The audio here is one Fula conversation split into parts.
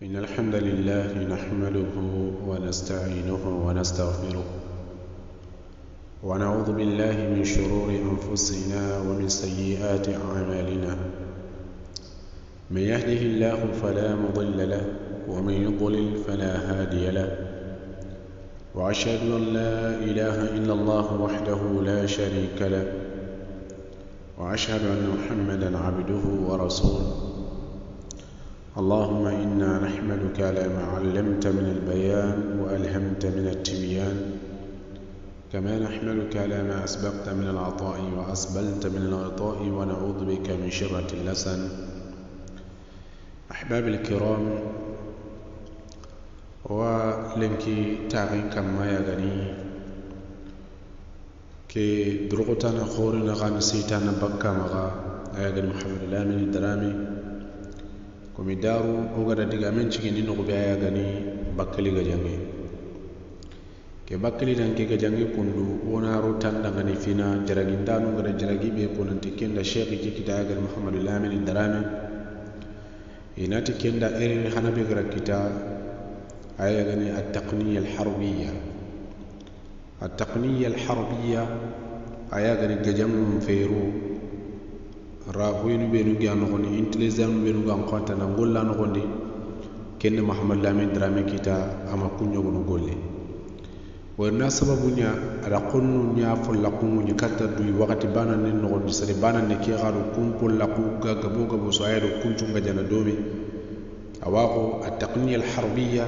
إن الحمد لله نحمده ونستعينه ونستغفره ونعوذ بالله من شرور أنفسنا ومن سيئات أعمالنا. من يهده الله فلا مضل له ومن يضلل فلا هادي له، وأشهد أن لا إله إلا الله وحده لا شريك له، وأشهد أن محمدا عبده ورسوله. اللهم إنا نحمدك على ما علمت من البيان وألهمت من التبيان، كما نحمدك على ما أسبقت من العطاء وأسبلت من الغطاء، ونعوذ بك من شرة اللسان. أحباب الكرام، ولنكي تاغين كما يغني كي درغتنا خورنا غان سيتانا بكا مغا أيغن محمد الأمين الدرامي komi daru ogada diga men cigindi no be aya gani bakkali gajangi ke bakkali tan ke gajangi kundu wona ro tanda ngani fina jaragi ndanu ngada jaragi be konanti kenda sheikh ki kitaya gal muhammad al-amin darame inati kenda ere hanabe gara kita aya gani at-taqniyya al-harbiyya. At-taqniyya al-harbiyya aya gani gajam feeru rahoyinu benu gi anoxoni intelligent benu gan konta na ngolla noxondi kenne muhammad lamin drame kita ama kuñogonu golle warna sababu nya ada qonnu nya folla kumu ni katta duy wakati bana nen noxondi sare bana ne ke xaru kumpol la ku gaga boga bo so aydo kuncu nga jana domi awaxo at-taqniyya al-harbiyya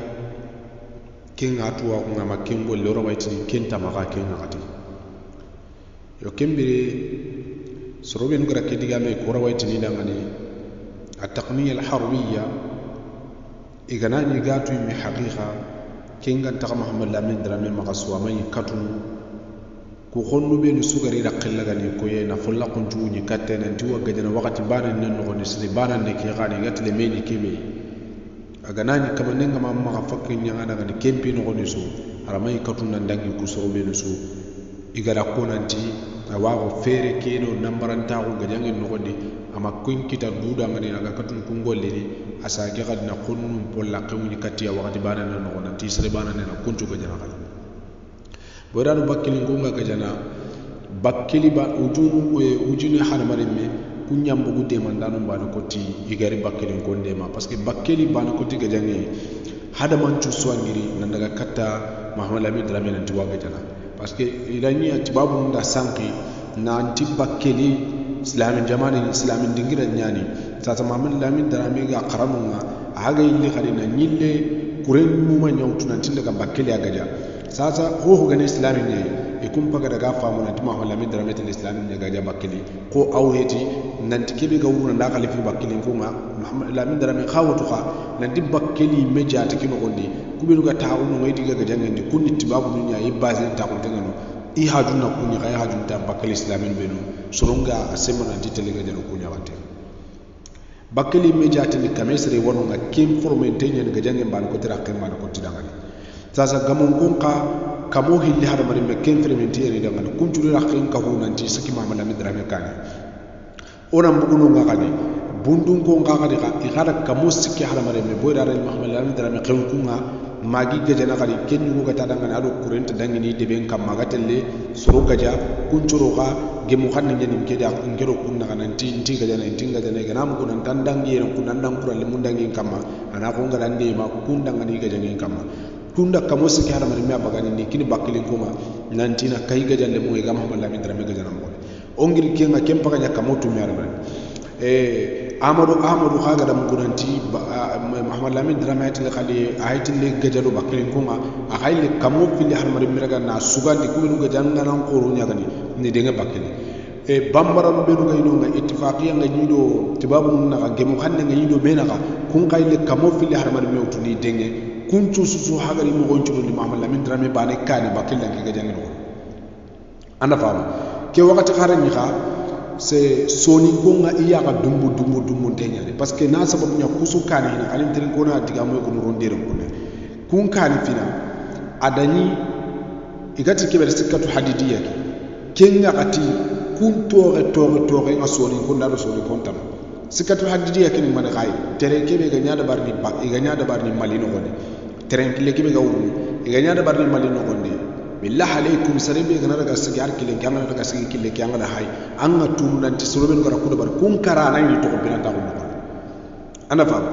kenga tuwa ko ngama kembo loro wayti kenta maga kenga xati yo kembire سروبي نقرأ كده جامع كورا ويتني دعني التقنية الحربية إغناني قاتو من حقيقة كينغان تقى محمد لامين درامي مغسوا ما يكتون كوخونو بينو سوغري رقل لغاني كوية نفلا قنجوني كاتين انتوا قدنا وقت بانا ننغوني سري بانا نكي غاني غات لميني كيمي أغناني كما ننغا ما مغفاكين يغانا غاني كيمبي نغوني سو على ما يكتون ننداني كسرو بينو سو إغانا كونانتي awago fere keno nambaranta ko gajangi nogondi ama kuin kita duda ngani naga katun kungolle ni asage gadna kunnum polla qawni katiya wakati bana na nogona tisre bana na kuntu gajana kala boranu bakkili ngonga gajana bakkili ba ujuni hanamare me kunyambu gude mandanu bana koti igari bakkili ngonde ma parce que bakkili bana koti gajangi hada manchu swangiri nandaga katta muhammad lamin drame nan tuwa gajana parce que ilani atibabu nda sanki na antibakkeli islamin jamani islamin dingira nyani sasa muhammad lamin darame ga qaramunga aga illi kharina nyille kuren muma nyawtu nan tindaga bakkeli agaja sasa ho gane islamin ne e kum paga daga famu nan muhammad lamin darame tin islamin ne gaja bakkeli ko awheti nan tikibe ga wurna da khalifi bakkeli ko ma muhammad lamin darame khawatu kha nan di bakkeli meja tikino gondi kubenu ga taawunu ngai diga ga jangandi kunni tibabu nya yi base ta ko tengano i hajuna kunni ga hajunta bakkali islamin benu soronga asemana ditele ga jalo kunya wate bakkali mejate ni kamesre wonu ga kim formente nyen ga jangen ban ko tira kan ban ko tidangani sasa gamon gonka kamo hilli hada mari me kem fermente ni dangani kunjuri rakin ka hunanti saki mamala midrame kani ona mbuguno nga kani bundun ko ngaka de ikara kamo sikki hada mari me boyra ral muhammad lamin drame khawkunga magi gajana kali kenyu ga tadanga ado kurenta dangini deben kam magatelle soro gaja kunchuro ga gemu xanni nyenim ke da ngero kunna kana nti gajana ntinga jana ga nam kunan tandangi yen kunan dan kural mundangi kamma ana ko ngara ndi ma kundanga ni gajana kamma kunda kamo sikki hada mari me abagani ni kini bakkili kuma nantina kay gajalle mo ga muhammad lamin drame gajana mo ongil kenga kempa kanya kamotu mi arba Amadou khaga dam gunanti muhammad lamin drame aytile khali aytile gajalo bakkili kuma a hayle kamo fili har mari miraga na sugandi kubenu gajanga nan qoro nyagani ni denga bakkili e bambaram benu gayno nga ittifaqiya nga nyido tibabu na ga gemu xanne nga nyido benaka kun kayle kamo fili har mari mewtu ni denge kuncu susu hagari mo goncu ni muhammad lamin drame bane kani bakkili nga gajanga no anda fama ke wakati xarani xa c'est soni gonga iya ga dumbu tenyane parce que na sababu nya kusu kani na alim tere kona diga moy ko rondere ko ne kun kani fina adani igati ke bersikatu hadidiyya kenga ati kun tore nga soni ko ndado soni kontam sikatul hadidiya ken man khay tere kebe ga nyaada barni ba ga nyaada barni mali no gonde tere kile kebe ga wuru ga nyaada barni mali no gonde billah alaykum saribe ga naraga sigi ar kile kanga daga sigi kile kanga da hay anga tum nan ti soroben ngara kudo bar kun kara nan ni to ko bina ta ko ana fa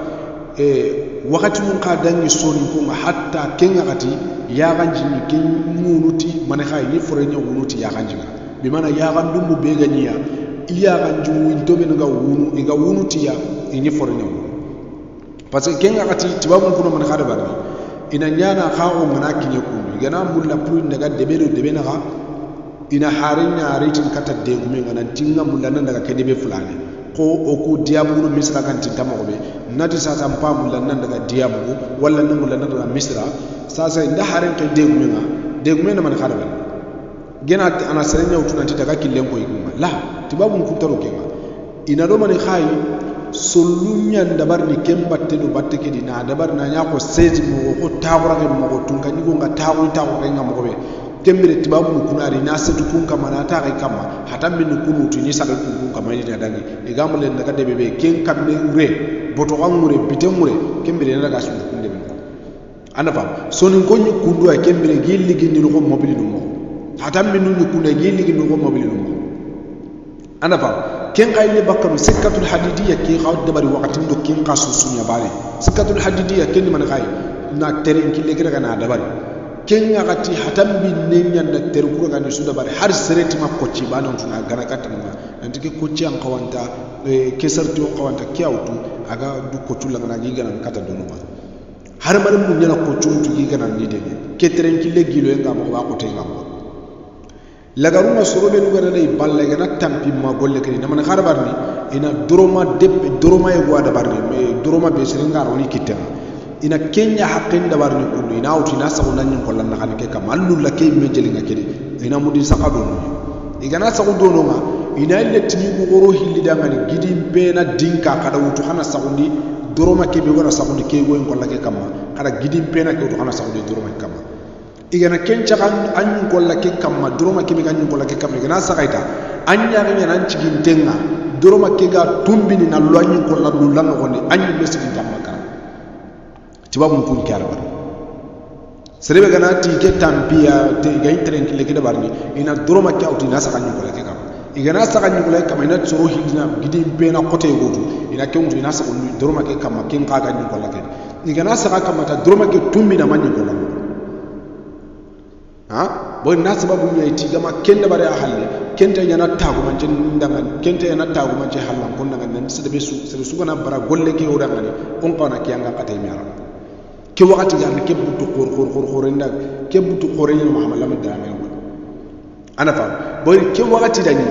wakati mun ka dangi soni ko hatta kenga kati ya ganji ni ken munuti man khay ni fore nya munuti ya ganji bi mana ya gandum be ga niya iya ganju intobe nga wunu inga wunu tiya ini fornya parce que kenga kati tibabu kuno man khada barni ina nyana khawo mana kinye kundu igana mulla pruin daga debe na ga ina harinya ritin kata de gume ngana tinga mulla nan daga kedebe fulani ko oku diabu misra kan tintama ko be nati sasa mpa mulla nan daga diabu walla nan mulla nan daga misra sasa inda harin ke de gume na man khada barni gena ana serenya utuna daga killen ko iguma la tibabu mkutaro kenga ina do mani khay solunya dabar ni kemba tenu batte kedi na dabar na nya ko sezi mo ko tawra ke mo ko tunga ni ko nga tawu nga mo ko be kembere tibabu kunari na setu kun kama na ta kai kama hata min kunu tuni sabe kun kama ni dangi e gamu len daga de bebe ken kamne ure boto ngure bitemure kembere na daga su kun de ko ana fam sonin ko nyu kundu ay kembere gilli gindi ko mobili dum hata min nyu kundu gilli gindi ko mobili dum ana fam ken qayli bakkaru sikatul hadidiyya ki xaw dabari waqatin do ken qasu sunya bari sikatul hadidiyya ken man xay na tere ki legi daga na dabari ken ngati hatam bi nenya na tere ko ga ni su dabari har sereti ma ko ci banon tuna gana katanga nanti ke ko ci an qawanta ke sarti on qawanta kyawtu aga du ko tulla na gi gana kata do no har mar mu nyana ko tumtu gi gana ni de ke tere ki legi lo nga mo ba ko te ngam lagaruna sorobe nugara lay balle gana tampi ma golle kadi na man kharabarni ina doroma debbe doroma e gwada barni me doroma be siringa roni kitta ina kenya haqqin da barni kullu ina uti na sabu nan ko lan kan ke kam allu la kay me jeli ngakedi ina mudi sakado igana sabu dono ma ina letti ko goro hilli da ngani gidi be na dinka kada wutu hana sabundi doroma ke be gona sabundi ke go en ko la ke kam kada gidi be na ke wutu hana sabundi doroma kam igana kenca kan anyu golla ke kamma doroma ke mi ganyu golla ke kamma igana sakaita anya ga nan cigin tenga doroma ke ga tumbini na lo anyu golla dulan ko ni anyu mesigi tamma kan tibabu kun kyar bar serebe gana ti ke tampia te ga intren ke le barni ina doroma ke auti na sakanyu golla ke kamma igana sakanyu golla ke kamma ina tsoro hidina gidi be na kote goto ina ke mutu ina sakonu doroma ke kamma ken ka ganyu golla ke igana saka kamma ta doroma ke tumbina manyu golla ha boy na sababu nyai ti gama kenda bare a halle kenta yana tagu manje ndangan kenta yana tagu manje hallan kon ndangan nan sede besu sede sugana bara golle ke o dangani on qawna ki anga qatay mi arab ke wakati gar ke butu khor ndak ke butu khore ni muhammad lam dame ana fa boy ke wakati dani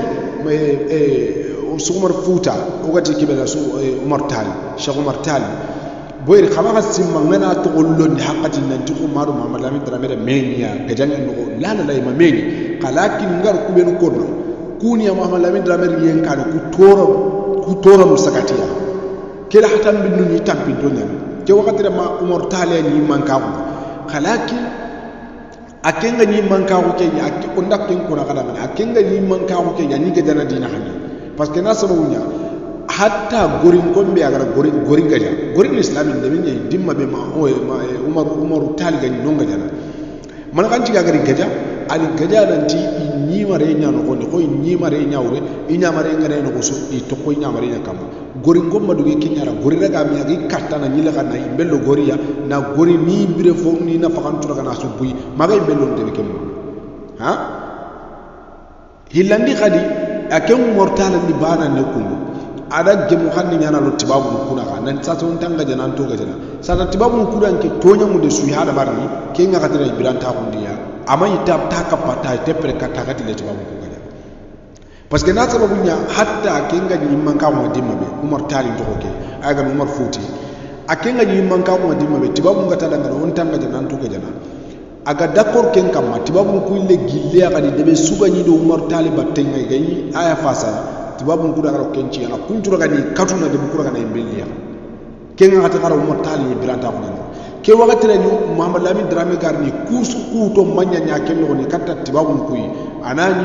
Umar Futa wakati ke bela Umar Tali Sheikh Umar Tali boyri khama simma ngana to gollon haqqatin nan tuko maru muhammad lamin dramere menya gajangi no la la ma meni qalakin ngar ku ben ko do kuni ya muhammad lamin dramere yen kan ku toro musakatiya kila hatam bin ni tampi donya ke wakati ma umar tale ni manka ko qalakin akenga ni manka ko ke ya ko ndak ken ko na kada akenga ni manka ko ke ya ni gajana dina hani parce que na sabunya hatta gorin kombe agara gorin gaja gorin islamin da min dimma be ma umar tali gani non gaja man kan ci gari gaja ali gaja dan ti ni mare nya no ko ni mare nya wure inya mare ngare no ko so i to ko nya mare nya kam gorin gomma duge kinyara gorin daga mi agi katta na nyila kana imbello goriya na gori ni bire fo ni na fakan to kana so buyi maga imbello de kem ha hilandi khadi akem mortala ni bana ne kungu ada gemu xanni ñana lo tibabu kuna xa nan sa ton tanga jana to ga jana sa ta tibabu kuna ke tonya mu de suyi hada barni ke nga xatira ibran ta kundiya amay tab ta kapata te pre ka ta gati le tibabu ko ga parce que na sababu nya hatta ke nga ni man ka mo dimma be umar tali to ko ke aga umar futi akenga ni man ka mo dimma be tibabu ngata daga on tanga jana to ga jana aga d'accord ken kamma tibabu ku le gille aga di debe suga ni do umar tali batte ngay gay aya fasa tibabu kuda kala kenci ana kuntura gani katuna de bukura gana imbeliya kenga hata kala umar tali ni bilanta ko nan ke wakati la ñu muhammad lamin drame garni kusu ku to manya nya ken no ni katta tibabu kuyi anani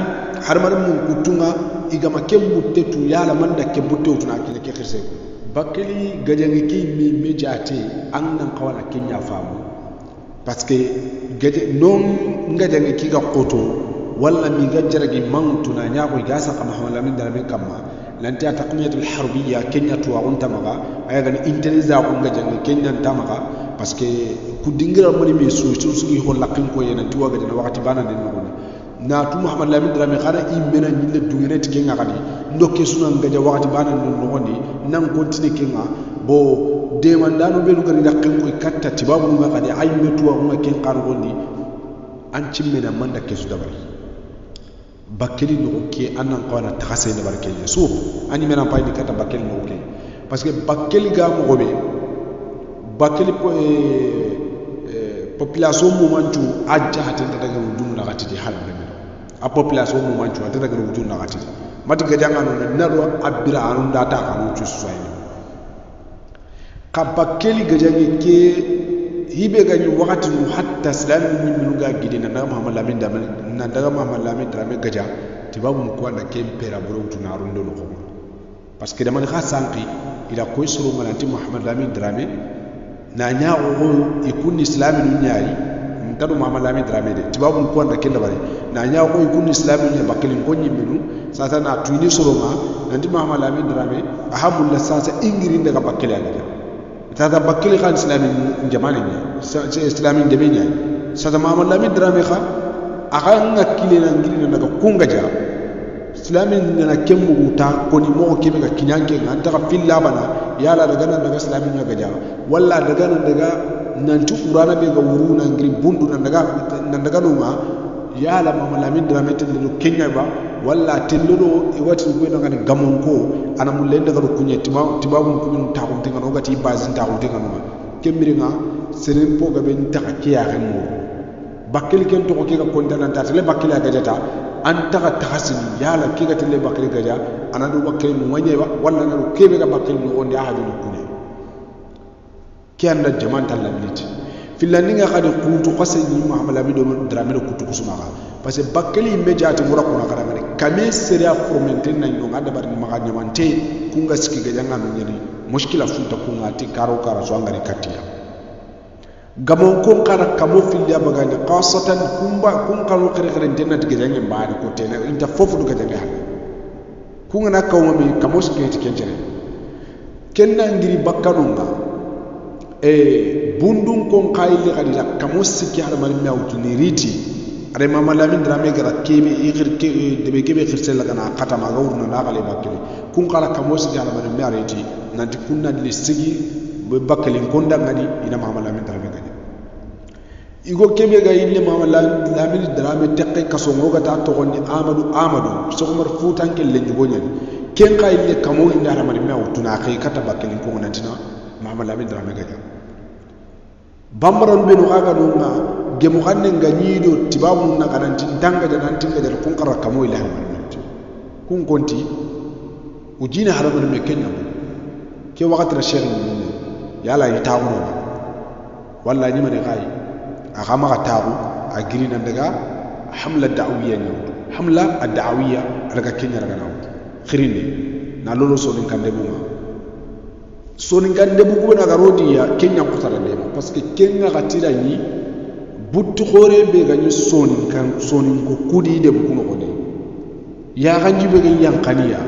harmar mun kutunga igama kembutte tu yala manda kembutte tu na kile ke khirse bakeli gajangi ki mi mejate an nan kawala kenya famu parce que gaje non gajangi ki ga qoto wala mi gajaragi mantu na nyaako gasa kama hawala min dara min kama lanti taqniyatul harbiyya kenya tu agunta maga ayaga ni intelligence ko gajangi kenya tamaga parce que ku dingira mani me so sugi ho lakin ko yena tuwa ga na wakati bana den no na tu muhammad lamin drame khara imena nyille dungene tike ngakadi ndokke suna ngaja wakati bana no ngondi nan kontine kenga bo de mandano be lugari lakin ko katta tibabu ngakadi ay metuwa ko ken kan gondi an cimmena manda kesu dabari bakeli no ke anan ko na taxase ne barke so ani mena pay ni kata bakeli no ke parce que bakeli ga mo gobe bakeli population mo mantu ajja hatenda daga wujun na gatiji hal ne a population mo mantu hatenda daga wujun na gatiji mati ga jangano na do abira anun data kanu tu suwaini ka bakeli ga jangi ke hibe ga ni wakati mu hatta islamu min ga gidina na Muhammad Lamin da na daga Muhammad Lamin da me gaja tibabu ko na kempera buru tuna rundo no ko parce que dama ga sanki ila ko suru manati Muhammad Lamin drame na nyaago ikun islami nu nyaari ntadu Muhammad Lamin drame de tibabu ko na kenda bare na nyaago ikun islami nu bakeli ko nyimenu sasa na tuini suru ma nanti Muhammad Lamin drame ahamul sasa ingiri daga bakeli aga tata bakeli kan islami jamani ni islami jamani sata Muhammad Lamin drame kha aga ngakile na ngiri na daga kunga ja islami na kemmu uta ko ni mo kebe ga kinyanke nganta ka filla bana yala daga nan daga islami nya gaja walla daga nan daga nan tu qur'ana be ga wuru na ngiri bundu nan daga no ma yala Muhammad Lamin drame tin do kenya ba walla tellodo e wati ko no ngani gamon ko ana mun len daga kunya tibabu ko min ta ko tinga no gati bazin ta ko tinga no kembiri nga seren po ga ben ta kiya kan mo bakkel ken to ko ke ga kontana ta tele bakkel ga jata an ta ka tahasini yala ke ga tele bakkel ga ja ana do bakkel mu wanye ba walla na do kebe ga bakkel mu on ya hadu kunya kianda jaman tallaliti filani nga khadi kutu qasani Muhammad Lamin do drame do kutu kusuma parce que bakeli imejati murako na kada ngane kame seria formente na ndo ngada bar ni maganya mante kunga siki ga janga no nyeri mushkila funta kunga ti karo so ngari katia gamon ko kara kamo filya bagani qasatan kumba kun karo kare kare denna ti ga janga mbaade ko tena inta fofu do ga janga ha kunga na kawo mi kamo siki ti kenjere kenna ngiri bakkanunga bundun kon kayli kadila kamo siki hada mari mawtu ni riti are Muhammad Lamin drame gara kebe igir ke debe kebe khirsel kana kata ma gawurna na gale bakeli kun kala kamo siki hada mari mariti nanti kunna li sigi be bakeli konda ngadi ina Muhammad Lamin drame gadi igo kebe ga ille Muhammad Lamin drame tekke kaso ngoga ta to gonni Amadou so Umar Fuutan ke le jugonya ken kayli kamo inda hada mari mawtu na kay kata bakeli ko nantina Muhammad Lamin drame gadi bambaron benu aga dunga gemu kanne nganyido tibabu na kananti tanga jana tinga jana kun kara kamo ila hamanti kun konti ujina haramu me kenya ke wakati ra sheikh ni yala yitawu walla ni mane gai aga ma tawu agiri nan daga hamla da'awiyya ni hamla ad-da'awiyya daga kenya daga nawo khirinde na lolo so din kande buma so ni gande bugu na garodi ya kenya kutara lema parce que kenya gatira ni buttu khore be ganyi sonin ko kudi de bugu no kodi ya ganji be ganyi yankaniya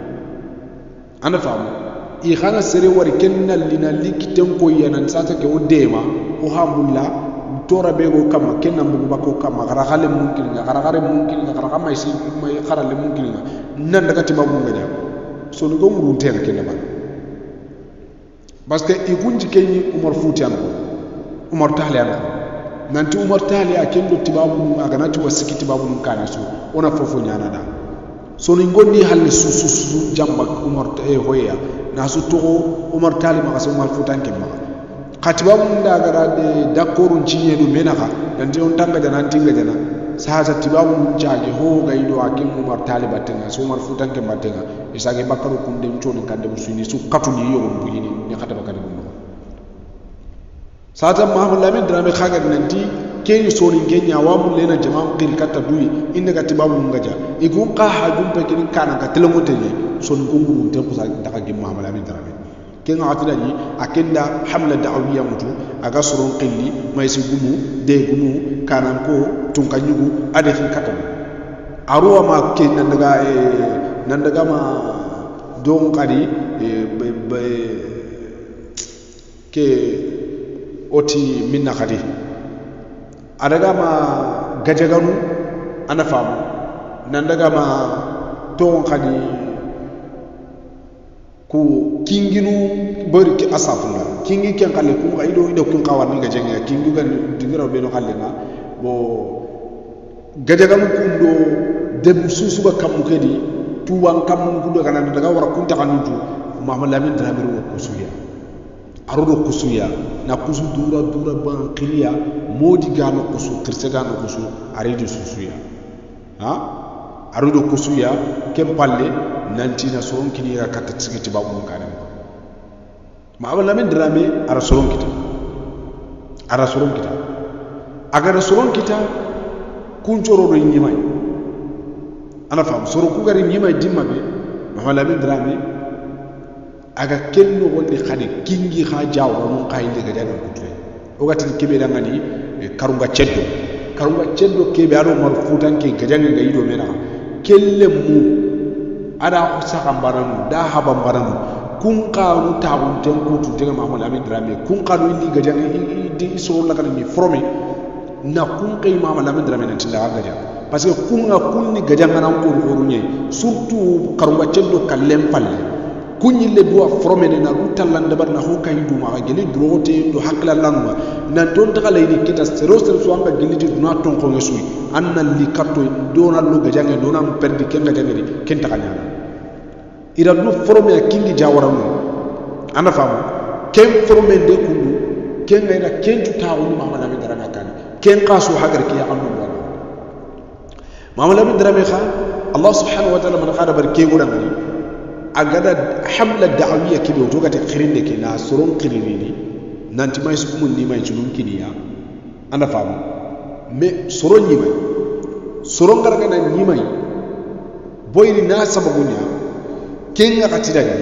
ana famu i khana sere wari kenna lina likiten ko yana sata ke odema o hamulla tora be go kama kenna bugu bako kama garagale mumkin garagare mumkin garagama mai kharale mumkin nan daga tibabu ngaja so ni go murunte kenna ba parce que ikunji kenyi Umar Fuuti an ko Umar Tahli an ko nanti Umar Tahli akendo tibabu aganati wasiki tibabu nkane so ona fofo nyana da so ni ngondi halle su jamba Umar hoya na su to Umar Tahli ma so Umar Fuuti an kemma khatibabu nda gara de dakoru cinye do menaka nanti on tanga jana tinga jana sasa tibabu jaje ho gaido akim Umar Tahli batenga so Umar Fuuti an kemma batenga isage bakaru kunde mchoni kande musuni su katuni yo mbuyini ni khata bakari no sata Muhammad Lamin drame khaga nanti keni soni kenya wamu lena jama qir kata duyi inda katibabu ngaja igun qa hajum pe kin kana ka telemote ni son ko nguru te ko sa daga gi mamala min darabe ken atida ni akenda hamla da'awiyya mutu aga soron qilli may si gumu de gumu kanan ko tunka nyugu ade fin kata aruwa ma ken nan daga ma don qadi ke oti minna qadi adaga ma gajaganu ana famu nan daga ma ton qadi ku kinginu bari ki asafuna kingi ken kalle ku aido ido kun kawan ga jenga kingi gan dingira be no kalle na bo gajaganu kundo dem susu ba kam kedi tuwan kam kundo kana daga wara kunta kanuju Muhammad Lamin Dramé ko suya arodo kusuya na kusu dura ban kiliya modi gano kusu kirse gano kusu arido susuya ha arodo kusuya kem palle nanti na soron kini ga katta tsigiti babu mun kana Muhammad Lamin Dramé ara soron kita aga soron kita kun choro do nyimai ana fam soro ku gari nyimai dimma be Muhammad Lamin Dramé aga kenno wonde khade kingi kha jawo mun kayinde ga jaga kutre o gati kebe da ngani karunga ceddo kebe ado mar futanke ga janga ga yido mena kelle mu ada saka baranu da haba baranu kun qanu taawun ten kutu de Muhammad Lamin Dramé kun qanu indi ga janga di so la kan mi fromi na kun kay Muhammad Lamin Dramé nan tinda ga jaga parce que kun ga kun ni ga janga nan ko runye surtout karunga ceddo kallem palle kunyille duwa fromene na rutallan dabar na ho kay duma ga gele drote do hakla lanwa na don ta kala ni kita sero so anga gele di duna ton ko ngesui anna li katto dona lo ga jange dona perdi kenga jange di kenta kanya ira du frome kingi jawaramu ana famu ken frome de kulu kenga ina kenju tawo ni Muhammad Lamin Dramé kan ken qasu hagar ki ya andu wala Muhammad Lamin Dramé kha Allah subhanahu wa ta'ala man khada bar ke gudan ni agada hamla da'awiyya kibe to gata khirinde ke na soron khirini nanti may su mun ni may tunun kiniya ana famu me soron ni may soron garga na ni may boyni na sababunya kenga katida ni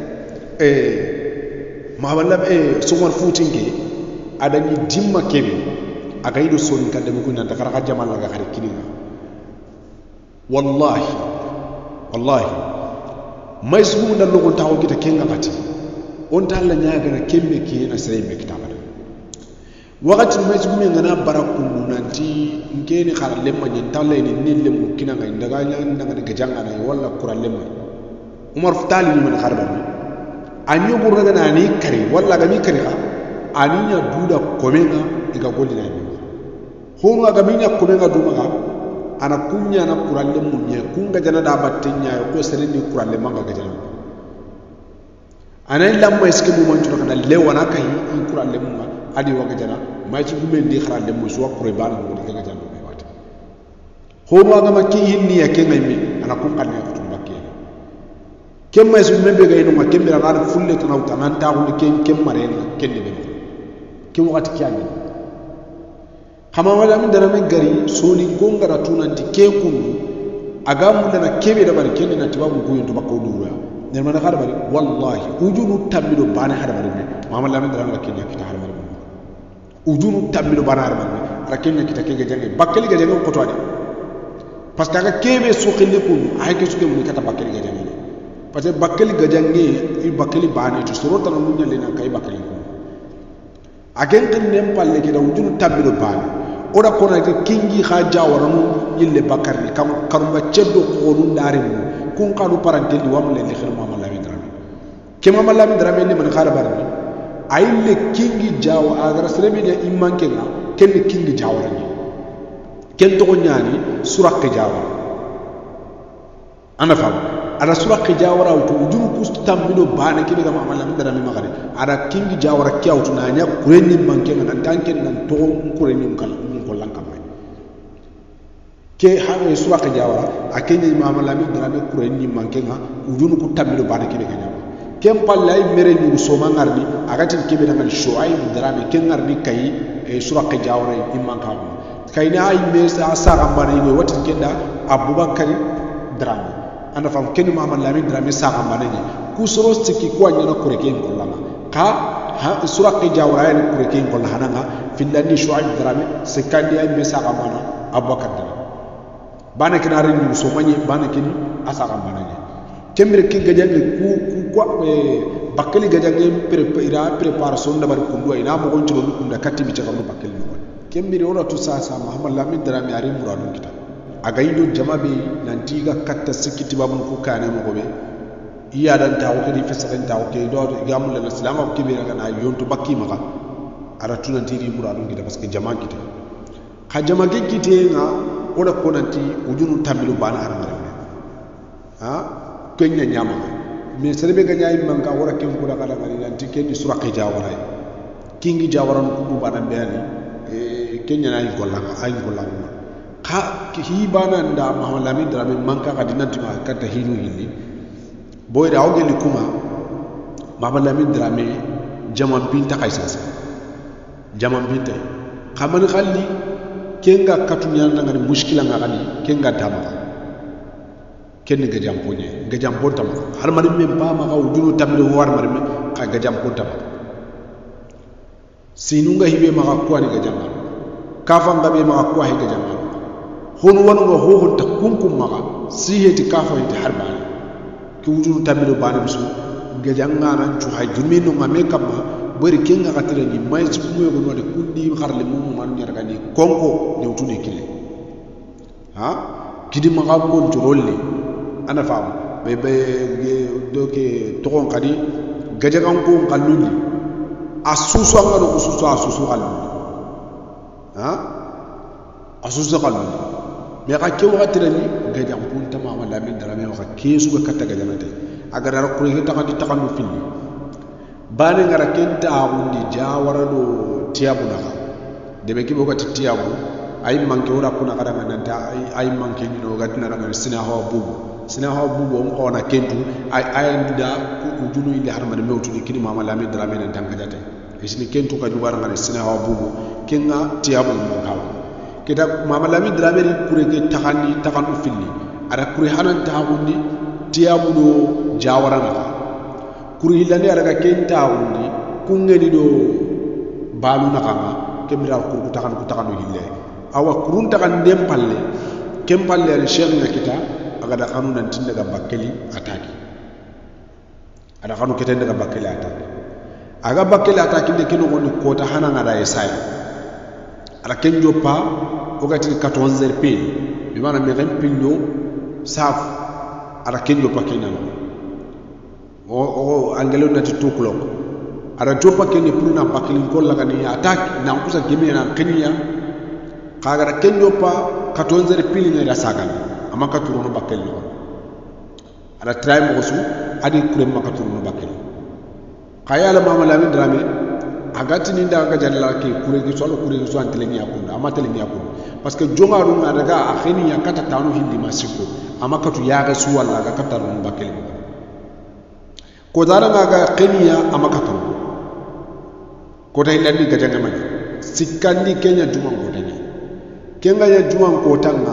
mawalla sumar futinke adani dimma kebe aga yido sorin kadde ko nan takara ka jamal ga khari kiniya wallahi mai su da logon tawo kita kenga pati on ta Allah nyaaga na kembe ke na sere me kitaba wakati mai su men ngana barakundu nanti ngeni khara lemma ni talle ni nille mu kina ngai daga nyang daga ga janga na wala kura lemma Umar Futali ni man kharba ni anyo burga na ni kare wala ga ni kare ha aninya duda komenga iga golli na ni hono ga minya komenga duma ga ana kunya na kuralle munye kunga jana da battenya ko sereni kuralle manga ga jana anay lamma eske mu man tuna kana lewana kay in kuralle munga adi waga jana may ci gumen di kharalle mu so kure bana mo di ga jana be wata ho ma ga makki hinni ya ke ngay mi ana kun kan ya to bakke kem may su membe ga ino ma kembe na na fulle to nawta nan ta ko kem mare na kende be kem wakati kyani kama wala min dara men gari soli gongara tunanti kekunu agamu dana kebe da bari kende na tibabu ko yonto bakko duwa ne man khara bari wallahi ujunu tambido bana hada bari ne Muhammad Lamin Dramé la kenya kita hada bari ujunu tambido bana hada bari ara kenya kita kege jange bakkeli ga jange ko to ade parce que aga kebe so khinde ko ay ke suke mun kata bakkeli ga jange parce que bakkeli ga jange i bakkeli bana to sorota na munya le na kay bakkeli ko agen kin nem palle ke da ujunu tambido bana oda kona ke kingi kha jawaranu yille bakarni kam karumba ceddo ko nun dare mu kun kanu parantelli wamle li khir Muhammad Lamin Dramé ke Muhammad Lamin Dramé ni man khara barni ayille kingi jawa agara serebe ne immanke na ken kingi jawarani ken to nyani surak jawara ana fam ada surak jawara to ujuru kustambido bana ke ga Muhammad Lamin Dramé magari ada kingi jawara kyautu na nya kurenni manke na tanke nan to kurenni kala ke hawe suwa ka jawara akenya Muhammad Lamin Dramé kurenni mankenga ujunu ku tamilo bana kebe kanya kem pallay mere ni so mangarni agati kebe na ngal Shuaib Dramé ken ngarni kay suraq jawra imman ka kayna ay mesa saga mbana yi watin kenda abubakar drame anda fam ken Muhammad Lamin Drame saga mbana ni ku soro stiki ko nyana kureke ko lama ka suraq jawra ay kureke ko hananga fillani Shuaib Drame sekandi ay mesa saga mbana abubakar drame bana kina ren so mani bana kini asaga mbana ni kemre ki gajange ku bakali gajange préparation da bar kundu ina mo gonti do kunda katti bi cakam bakali no kemre ona to sa Muhammad Lamin Drame ari muradun kita aga indo jamabe nanti ga katta sikiti babun ku kane mo gobe iya dan tawo kedi fesaken tawo ke do gamul la islam ko kibira kana yonto bakki maka ara tunanti ri muradun kita parce que jama kita ka jama kite nga oda ko nanti ujunu tamilu bana armare ha kenya nyama me serbe ga nyaay man ka wara ken ko da kala ngani nanti ken suraq jawara kingi jawaran ko bu bana beani kenya nay gollanga ay gollanga ka hi bana nda Muhammad Lamin Drame man ka dinanti ma kata hinu hilli boy da ogeli kuma Muhammad Lamin Drame jaman binta kaisasa jaman binta kaman khalli kenga katunya ngani mushkila ngani kenga tama ken ga jampo tama har mari men ba ma gaw dunu tambe war mari men ka ga jampo tama sinunga hibe ma ko ani ga jamma kafa ngabe ma ko hi ga jamma hon wonu go ho hon ta kunkum ma siheti kafa hiti harbani ki wudunu tambe bana bisu ga janga nan cu hay dumino ngame kamma bari kenga katira ni may ci ko go no de kundi xarle mum man ñarga ni konko ne wutune kile ha kidi ma ga ko to rolle ana fam be doke to kon kadi gajagan ko kallundi asusu ngado ko asusu kallundi ha asusu kallundi me ka ke wakatira ni gajam punta Muhammad Lamin Drame wa kesu ga katta gajanate aga dara ko ke takandi takandu filli bane ngara kenta wundi jawara do tiabu na debe kibo ko tiabu ay manke wora kuna kada nanta ay manke ni no gatina na sina hawa bubu on ona kentu ay nda ko junu ile harmane mewtu ni kini Muhammad Lamin Drame nan tangajate isini kentu ka jubara ngani sina hawa bubu kenga tiabu mo kawo kita Muhammad Lamin Drame ri kureke takandu filli ara kure hanan taawundi tiabu do jawara na kuri hilande araga kenta wundi kungeni do balu na kama kemira ku takan hille awa kurun takan dem palle kem palle al sheikh na kita aga da kanu nan tin daga bakkeli ataki ada kanu keten daga bakkeli ataki aga bakkeli ataki de kino gonni kota hana ngada yesay ala kenjo pa ogati 14 p bi mana me rem pillo saf ala kenjo pa kenano o angelo nati 2 o'clock ara jopa kene pour na bakilin ko laga ni attaque na kusa gemi na kenya kaga kenyo pa 14 pili na sagal ama ka turu no bakel no ara try mo su adi kure ma ka turu no bakel kaya la Muhammad Lamin Drame agati ni nda ga jalla ke kure ki so antele ni akunda ama tele ni akunda parce que jonga ru na daga akhini ya kata tanu hindi masiko ama ka tu ya ga su wala ga kata no bakel ko dara ga kenya ama ka turu ko tay landi ga janga mani sikandi kenya juma ko tani kenga ya juma ko tanga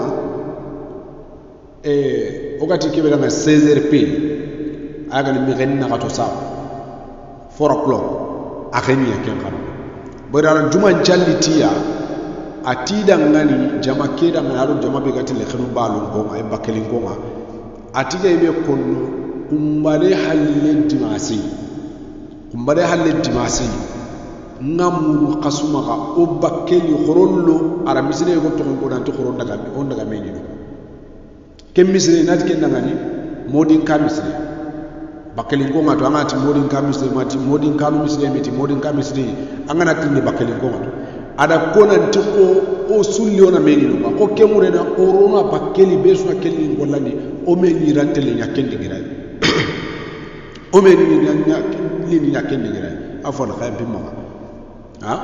ogati kebe nga 16 p aga ni mirenna ka to sa 4 o'clock akheni ya kenga bodara juma jallitiya atida ngani jama keda ngaro jama be gati le khinu balu ko ay bakelin ko ma atida be konno kumbare halle dimasi ngamuru kasuma ka o bakeli khorollo ara misire ko to ko dan to khoron daga on daga meni kem misire nat ken daga ni modin ka misire bakeli ko ngato amati modin ka misire mati modin ka misire meti modin ka misire angana tinni bakeli ko ngato ada kona ntiko o sulli ona meni no ko kemure na orona bakeli besu na kelli ngolani o meni rantele nyakendi girai o meni nyakendi girai afon khayam bimma ha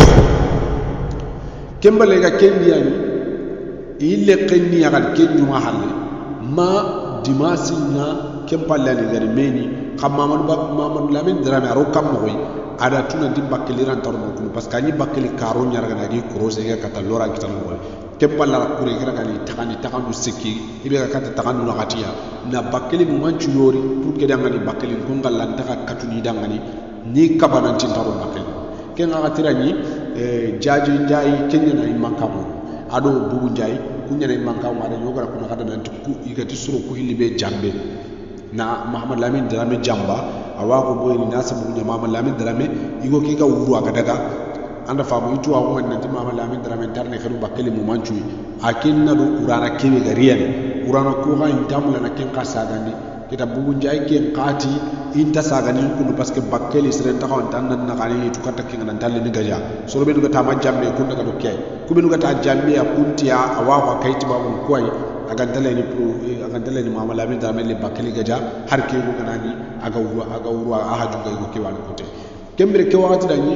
kembale ga kendi yani ille kenni yagal kenju ma halle ma dimasi na kembale ni gari meni xam Mamadou Lamine Dramé aro kam moy ada tuna di bakkeli ran tarno kun parce que ni bakkeli karo nyar ga nagi croise ga kata lora kitan mo kemballa la kure ga ni takanu sikki ibe ga kata takanu na gatiya na bakkeli mu manchu yori pour ke dangani bakkeli ko ngalla ndaka katuni dangani ni kabana tin taro bakkeli ken ga tira ni jaji njai kenya na imakamo ado bubu njai kunya na imakamo ada yogara kuna kada nanti ku igati suro ku hilibe jambe na Mahamad Lamine Dramé jamba awako boy ni nasa bunya Mahamad Lamine Dramé igo kika wuru aga daga anda famu itu wa won nanti Mahamad Lamine Dramé tarne khadu bakkeli mu manchu akinna do urana kebe ga riyan urana ko ga intamula na ken kasagandi kita bubu njai ken qati inta sagani kunu parce que bakkeli seren ta on tan na kali to kata ken nan talle ni gaja so be duga ta ma jambe kun daga do kay ku be duga ta jambe ya kuntiya awako kayti babu koy agantale ni Mahamad Lamine Dramé le bakkeli gaja har ke go ganani aga wuru aha junga go ke wala kote kembere ke wakati dani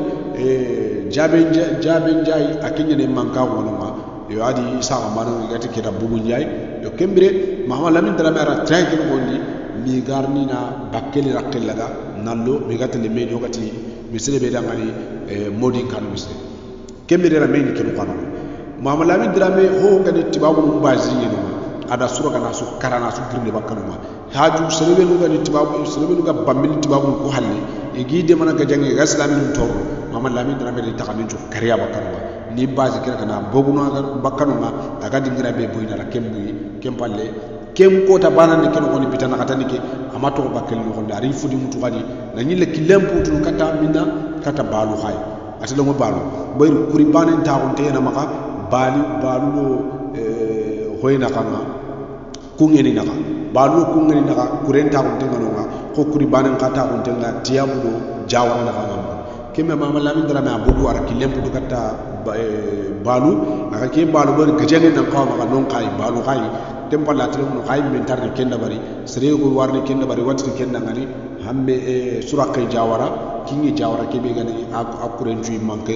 jabe njai akinya ne manka wono ma yo adi isa amano gati kita bubu njai yo kembere Mahamad Lamine Dramé ara tranquille gondi mi garni na bakkeli rakkel laga nallo mi gati le me yogati misle be dangani modi kanu misle kembere ra me ni kenu kanu Mahamad Lamine Dramé ho ngani tibabu mbazi yeno ada sura kana su karana su girne bakkanu ma haju selebelu ga tibabu selebelu ga bambil tibabu ko halle e gide mana ga jangi ga islamin to Mahamad Lamine Dramé de takamin to kariya bakkanu ma ni bazi kira kana boguno ga bakkanu ma daga dingira be boyna la kempalle kem ko ta banande ken ko ni bitana katani ke amato bakkel no gonda ari fudi mutu gadi na nyille kilempu tu kata minna kata balu hay atelo mo balu boy kuri banen ta on te na maka balu hoyna kama kungeni naka balu kungeni naka kurenta on te ngano ko kuri banen kata on te nga tiabu do jawana naka ngam kemme Mahamad Lamine Dramé abudu ara kilempu tu kata balu aka ke balu bo gajene nan ko maka non kay balu hay tempa la tele no hay men tarni kenda bari sere go warni kenda bari watti kenda ngani hambe surakay jawara kingi jawara ke be gani akurenju manke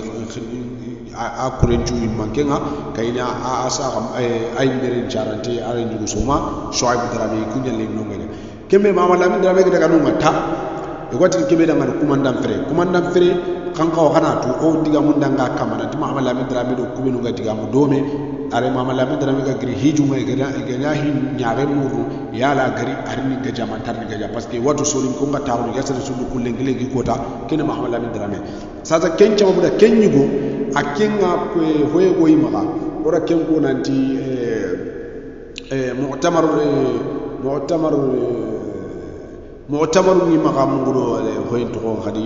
nga kayna asa ay mere jarante ay ndugo soma Shoaib Dramé kunyale no ngene kembe Mahamad Lamine Dramé daga no mata e watti kebe daga commandant frère kanka o hana to o diga mun danga kamana ti Mahamad Lamine Dramé do kubenu ga diga mu dome are Mahamad Lamine Dramé ga gri hiju mai ga nyahi nyaare muru yala gari arni ga jama tarni ga parce que wato solin ko ngata ko yasal sulu kullengile gi kota kene Mahamad Lamine Dramé sasa kencha mabuda kenyugo akenga ko hoye go yimaga ora kenko nanti mu'tamar ni maga mungudo hoye to khadi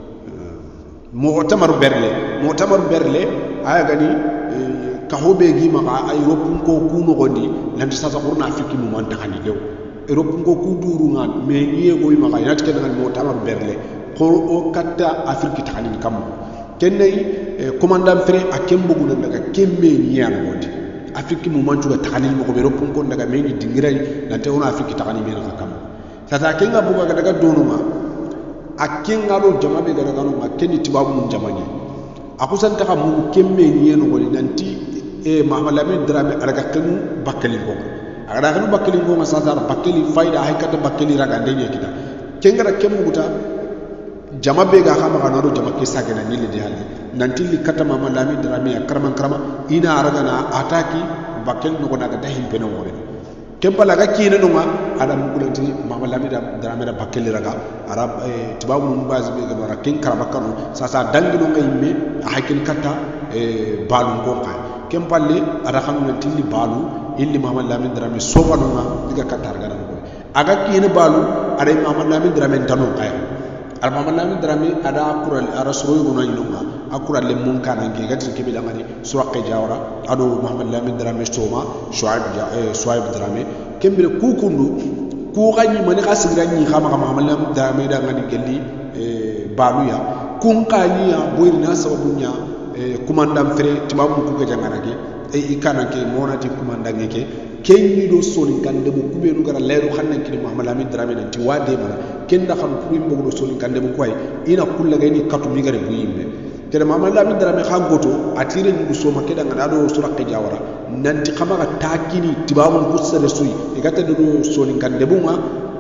mu'tamar berle aya gani ka hobe gi maka ay ropun ko kuno gondi nanti sasa qurna fiki mu man takani lew ropun ko ku duru nga me niye go maka yanati kedan mu'tamar berle ko o katta afriki takani kam kennay commandant fré akembo gunan daga kemme nyana gondi afriki mu man tuga takani mo ko be ropun ko daga me ni dingirai nanti ona afriki takani me na kam sasa kenga buga daga donuma akenga do jamabe daga no makenni tibabu mun jamani akusan taka mu kemme nyeno ko nanti Mahamad Lamine Dramé araga kanu bakkeli ko aga kanu bakkeli ko ma sasa bakkeli fayda hay kata bakkeli raga ndeye kita kengara kemmu guta jamabe ga khama kana do jamake sagena nyille de hali nanti li kata Mahamad Lamine Dramé karama ina araga na ataki bakkeli no ko daga dahin peno ngore kempala ga kina no ma ada mukulanti Mahamad Lamine Dramé da bakkeli raga arab tibabu mun bazi be ga bara ken karaba kanu sasa dangi no ngay me hakin kata balu ko kay kempalle ada xamna tilli balu illi Mahamad Lamine Dramé sofanu ma diga katar garan ko aga kina balu ada Mahamad Lamine Dramé tanu kay al Mahamad Lamine Dramé ada akural arasro yugo no ma akural le mun kana ngi gati ke bila ngani suwaqe jawra ado Mahamad Lamine Dramé soma Shoaib Dramé kembere kukundu ku ganyi mani khasigra nyi khama Mahamad Lamine Dramé da ngani gelli balu ya kun kani ya boyna sababunya commandant fré tibabu ko ga jangarage e ikana ke monati commandant ngeke kenni do soli kande bu kubenu gara leeru xanna ki Mahamad Lamine Dramé nanti wade mana kenda xam ko mbo do soli kande bu koy ina kulla gani katu mi gare bu yimbe tere Mahamad Lamine Dramé xagoto atire ni so makeda ngada do suraqe jawara nanti xama ga takini tibabu ko sere suyi e gata do soli kande bu ma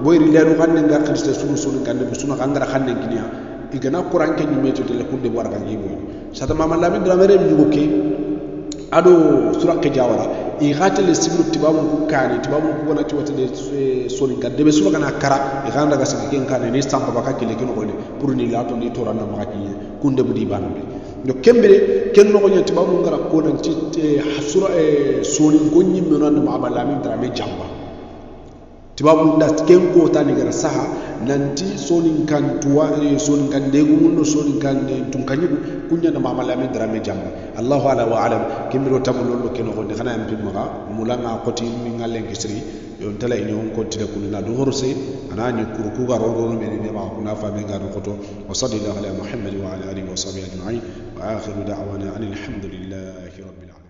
boyri lenu xanne nga xirste sunu sunu gande bu sunu xangara xanne ginia igana quran ke nyime to tele kunde wara ga ngibo sata mama lamin dra mere nyugo ke ado surake jawara i xatele sibru tibamu ku kani tibamu ku wona ci watale soni gande be sunu kana kara i xanda ga sigi ken kane ni samba baka kile kino ko pour ni lato ni torana ma ki kunde bu di banu no kembere ken no nyati ba mu ngara ko nan ci hasura soni gonni me non ma abala min dra me jamba tibabu nda ken ko tani gara saha nanti soni kan tuwa soni kan de gumun no soni kan tun kanyu kunya na ma abala min dra me jamba Allahu ala wa alam kembero tamulo lo ken ko de xana am pin maga mulanga qoti mi ngalen kisri yon tala ni on kontine kunna do horse anani kurku ga rodo me ne ma kuna fa me ga ko to wa sallallahu ala muhammad wa ala alihi wa sahbihi ajma'in wa akhiru da'wana alhamdulillahi rabbil alamin.